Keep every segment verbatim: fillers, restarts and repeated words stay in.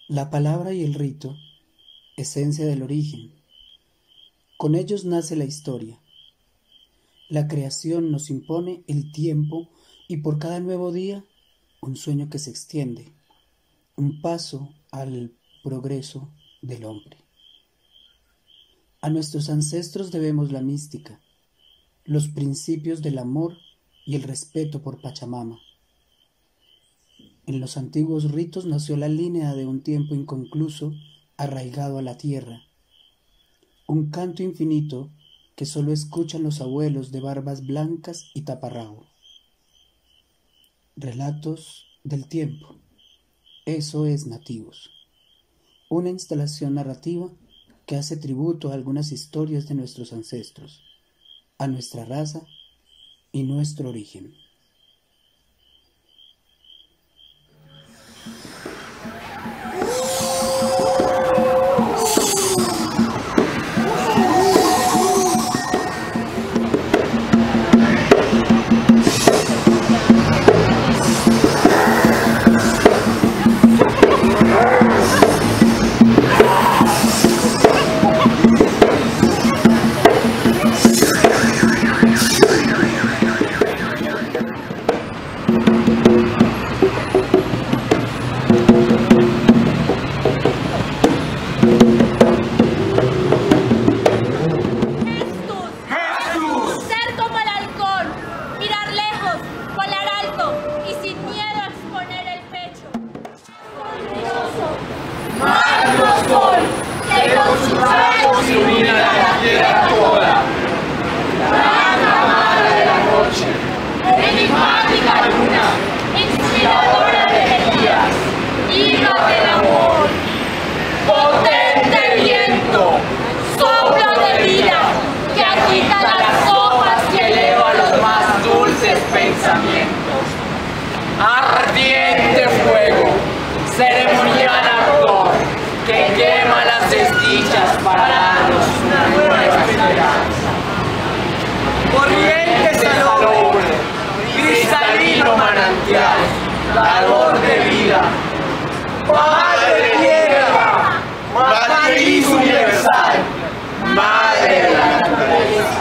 La palabra y el rito, esencia del origen. Con ellos nace la historia. La creación nos impone el tiempo y por cada nuevo día un sueño que se extiende, un paso al progreso del hombre. A nuestros ancestros debemos la mística, los principios del amor y el respeto por Pachamama. En los antiguos ritos nació la línea de un tiempo inconcluso arraigado a la tierra, un canto infinito que solo escuchan los abuelos de barbas blancas y taparrabo. Relatos del tiempo, eso es Nativos, una instalación narrativa que hace tributo a algunas historias de nuestros ancestros, a nuestra raza y nuestro origen. Ardiente fuego, ceremonial ardor, que quema las desdichas para darnos una nueva esperanza. Corriente salobre, cristalino manantial, calor de vida, madre tierra, matriz universal, madre de la naturaleza.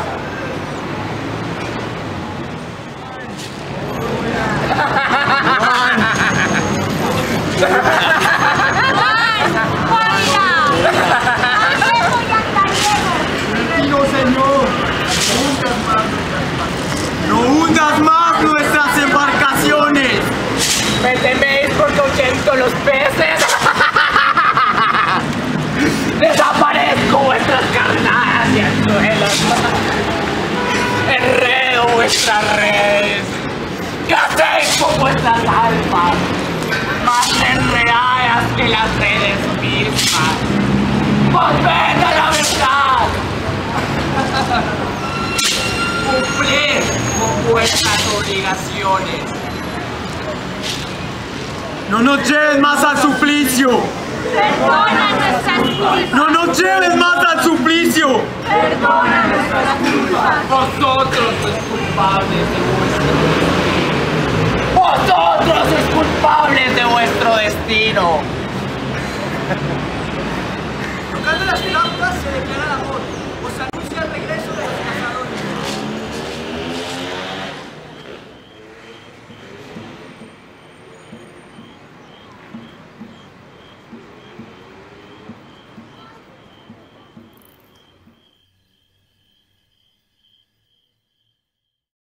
Digo, Señor, no hundas más nuestras embarcaciones. ¿Me teméis porque ahuyento los peces? Desaparezco vuestras carnadas y anzuelos. Enredo vuestras redes. ¿Qué hacéis con vuestras almas? Más enredadas que las redes mismas. ¡Volved a la verdad! Cumplid con vuestras obligaciones. No nos lleves más al suplicio. Perdona nuestras culpas. No nos lleves más al suplicio. Perdona nuestras culpas. Vosotros sois culpables de vuestro destino. Vosotros sois culpables de vuestro destino. Tocando las flautas se declara el amor.